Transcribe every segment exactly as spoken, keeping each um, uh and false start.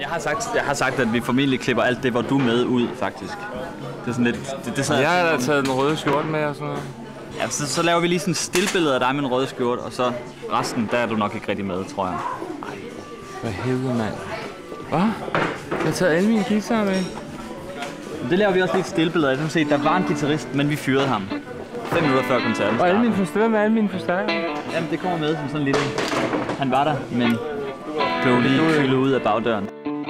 Jeg har sagt, jeg har sagt, at vi formentlig klipper alt det, hvor du er med ud, faktisk. Det er sådan lidt... Det, det, jeg har da taget den røde skjorte med og sådan noget. Ja, så, så laver vi lige sådan et stillbillede af dig med en rød skjorte, og så resten, der er du nok ikke rigtig med, tror jeg. Ej, hvad helvede, mand. Hvad? Jeg har taget alle mine guitarer med. Det laver vi også lige et stillbillede af. Se, der var en guitarist, men vi fyrede ham. Fem minutter før koncerten. Og alle mine forstyrrer med alle mine forstærker. Jamen, det kommer med som sådan lidt... Han var der, men blev lige kølet ud af bagdøren.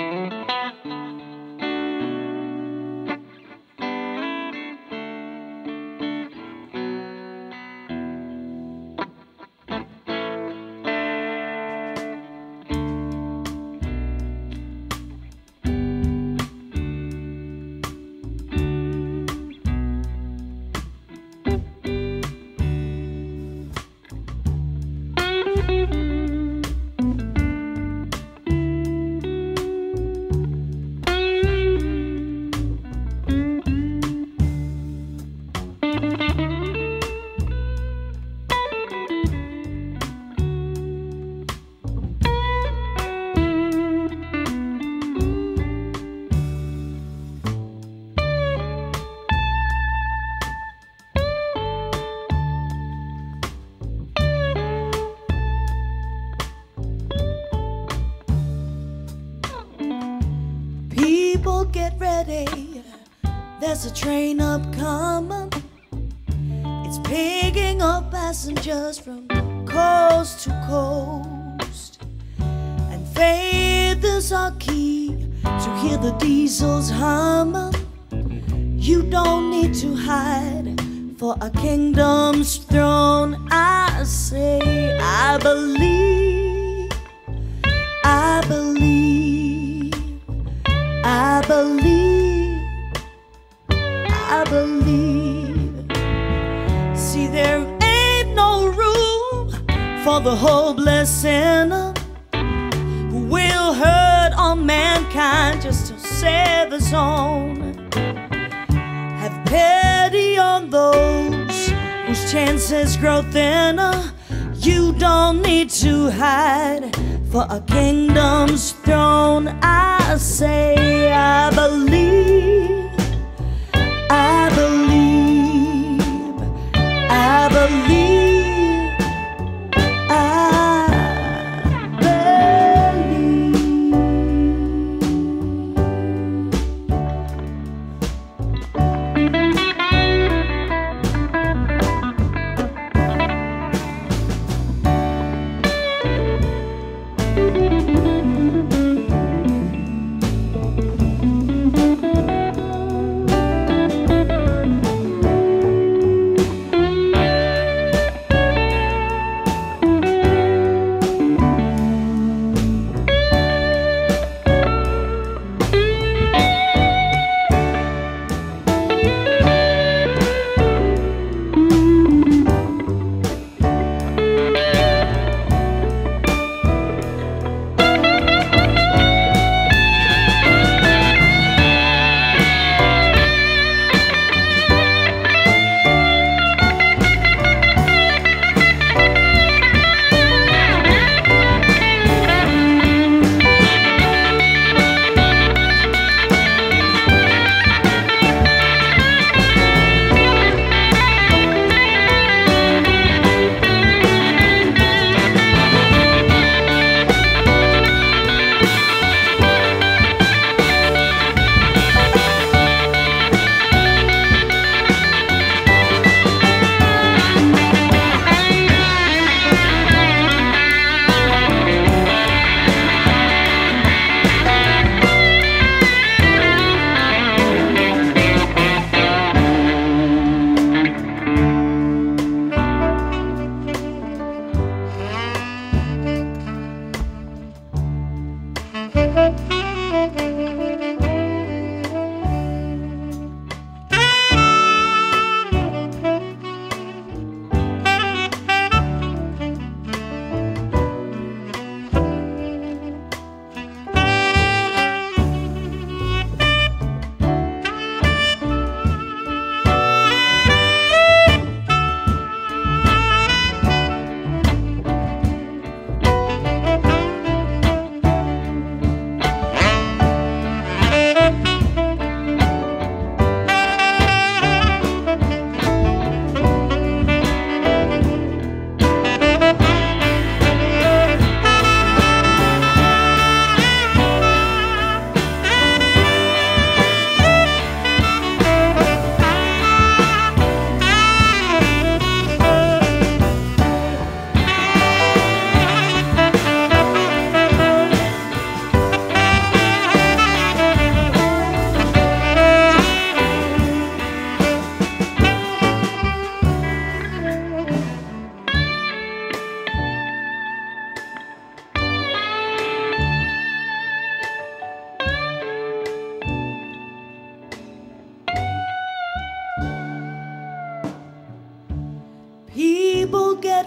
Get ready, there's a train upcoming. It's picking up passengers from coast to coast. And faith is our key to hear the diesels humming. You don't need to hide for a kingdom's throne. I say, I believe, I believe, I believe, I believe. See, there ain't no room for the hopeless sinner who will hurt on mankind just to save his own. Have pity on those whose chances grow thinner. You don't need to hide for a kingdom's throne. I say, I believe, I believe, I believe, I believe.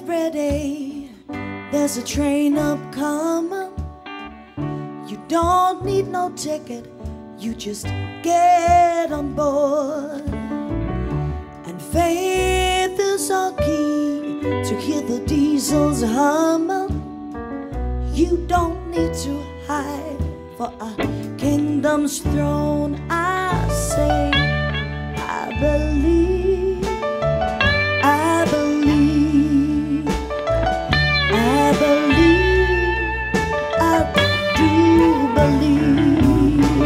every day there's a train upcoming. You don't need no ticket, you just get on board. And faith is our key to hear the diesels humming. You don't need to hide for a kingdom's throne. I say, I believe, I believe, I believe, I do believe.